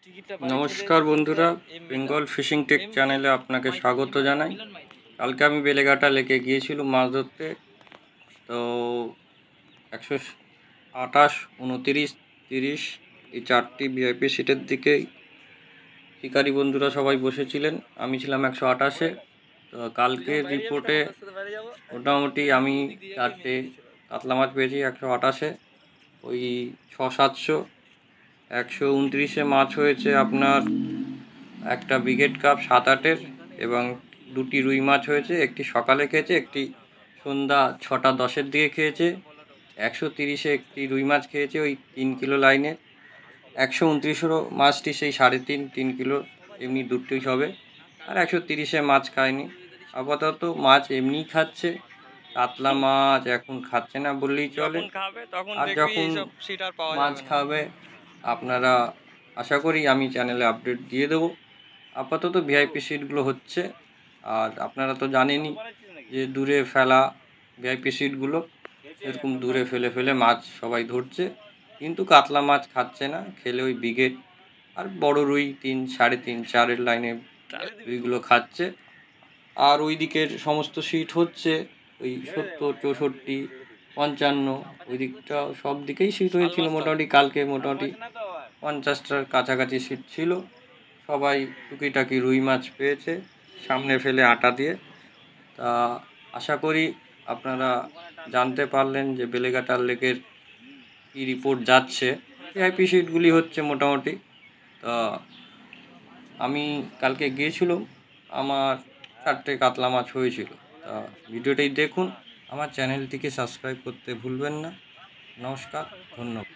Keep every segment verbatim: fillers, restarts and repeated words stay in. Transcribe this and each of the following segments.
নমস্কার বন্ধুরা, Bengal fishing take চ্যানেলে আপনাকে স্বাগত জানাই। কালকে আমি বেলেঘাটা লেকে গিয়েছিলাম মাছ ধরতে। তো একশো আঠাশ উনতিরিশ তিরিশ এই চারটি ভিআইপি সিটের দিকেই শিকারী বন্ধুরা সবাই বসেছিলেন। আমি ছিলাম একশো আঠাশে। তো কালকের রিপোর্টে মোটামুটি আমি চারটে কাতলা মাছ পেয়েছি একশো আঠাশে। ওই ছ সাতশো একশো উনত্রিশে মাছ হয়েছে আপনার একটা ব্রিগেড কাপ সাত আটের, এবং দুটি রুই মাছ হয়েছে। একটি সকালে খেয়েছে, একটি সন্ধ্যা ছটা দশের দিকে খেয়েছে। একশো তিরিশে একটি রুই মাছ খেয়েছে ওই তিন কিলো লাইনে। একশো উনত্রিশেরও মাছটি সেই সাড়ে তিন তিন কিলো এমনি দুটোই হবে। আর একশো তিরিশে মাছ খায়নি। আপাতত মাছ এমনিই খাচ্ছে, কাতলা মাছ এখন খাচ্ছে না বললেই চলে। আর যখন মাছ খাবে আপনারা আশা করি আমি চ্যানেলে আপডেট দিয়ে দেবো। আপাতত ভিআইপি সিটগুলো হচ্ছে। আর আপনারা তো জানেনই যে দূরে ফেলা ভিআইপি সিটগুলো এরকম দূরে ফেলে ফেলে মাছ সবাই ধরছে, কিন্তু কাতলা মাছ খাচ্ছে না। খেলে ওই ব্রিগেড আর বড় রুই তিন সাড়ে তিন চারের লাইনে রুইগুলো খাচ্ছে। আর ওই দিকের সমস্ত সিট হচ্ছে ওই সত্তর চৌষট্টি পঞ্চান্ন, ওই দিকটা সব দিকেই সিট হয়েছিল মোটামুটি। কালকে মোটামুটি পঞ্চাশটার কাছাকাছি সিট ছিল। সবাই টুকিটাকি রুই মাছ পেয়েছে সামনে ফেলে আটা দিয়ে। তা আশা করি আপনারা জানতে পারলেন যে বেলেঘাটা লেকের কী রিপোর্ট যাচ্ছে। ভিআইপি সিটগুলি হচ্ছে মোটামুটি। তা আমি কালকে গিয়েছিলাম, আমার চারটে কাতলা মাছ হয়েছিল। তা ভিডিওটাই দেখুন, আমার চ্যানেলটিকে সাবস্ক্রাইব করতে ভুলবেন না। নমস্কার, ধন্যবাদ।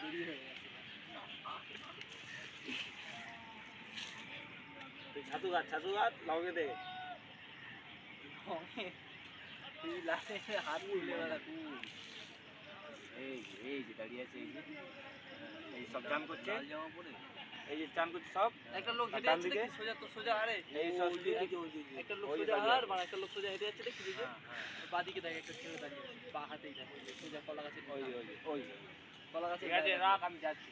ছাতু গাছ ছাতু গাছ লগে দে তুই লাস্টে হাত তুলে বেড়া তুই। এই এই যে দাঁড়িয়ে আছে, এই যে এই সব চান করছে, জামা পরে এই যে চান করছে সব। একটা লোক হেঁটে যাচ্ছে দেখি সোজা, তো সোজা আরে এই সব একটা লোক সোজা আর মানে একটা লোক সোজা হেঁটে যাচ্ছে দেখি যে বাদিকে দেখে একটা ছেলে দাঁড়িয়ে বা হাতেই দেখে সোজা কলা গাছের ওই ওই ওই কলা গাছের। ঠিক আছে রাখ, আমি যাচ্ছি।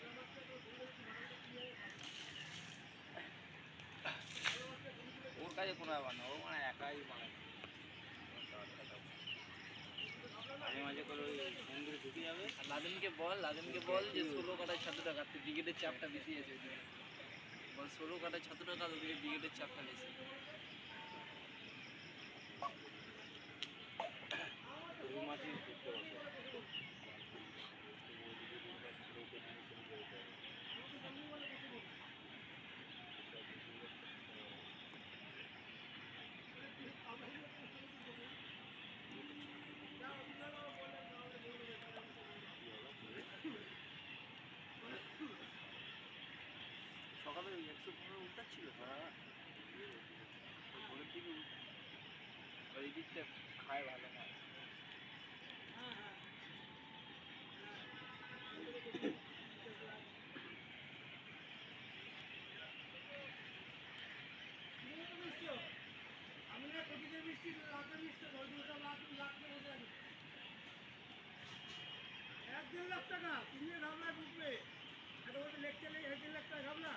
ওর কাছে কোনো ব্যাপার না, ও মানে একাই মানে মাঝে মাঝে করে ওই মন্দিরে ঢুকে যাবে। আর লাদেনকে বল লাদেনকে বল যে ষোলো কাটায় ছাতুটা কাটতে, ব্রিগেডের চাপটা বেশি আছে বল। ষোলো কাটায় ছাতুটা কাট, ওদিকে ব্রিগেডের চাপটা বেশি। সকালে ওই একশো পনেরো উল্টাচ্ছিল তারা ভোরের দিকে ওই দিকটা খায় ভালো না। এক দেড় লাখ টাকা তুমি ভাবনা ঢুকবে, একটা বলতে লেখ চলে এক দেড় লাখ টাকা ভাবনা।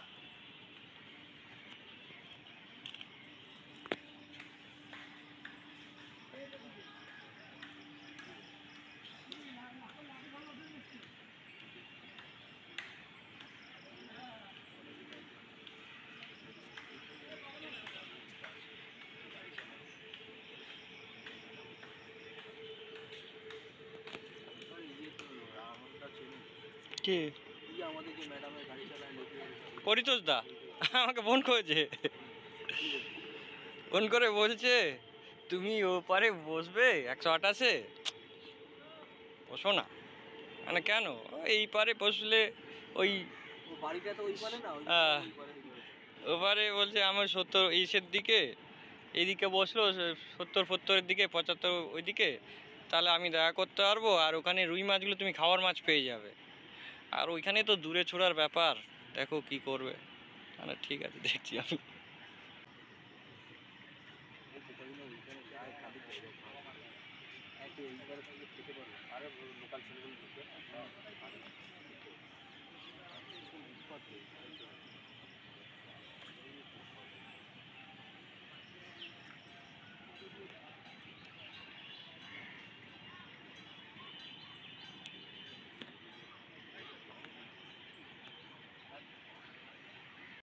কে আমাদের যে ম্যাডামের গাড়ি চালায় পরিতোষ দা আমাকে ফোন করেছে, ফোন করে বলছে তুমি ওপারে বসবে একশো আঠাশে বসো না। মানে কেন? এই পারে বসলে ওই বাড়িটা তো ওই পারে না, ওপারে বলছে আমার সত্তর ইসের দিকে, এইদিকে বসলো সত্তর সত্তরের দিকে পঁচাত্তর ওইদিকে, তাহলে আমি দেখা করতে পারবো। আর ওখানে রুই মাছগুলো তুমি খাওয়ার মাছ পেয়ে যাবে। আর ওইখানে তো দূরে ছোড়ার ব্যাপার, দেখো কি করবে। মানে ঠিক আছে, দেখছি আমি। লোকাল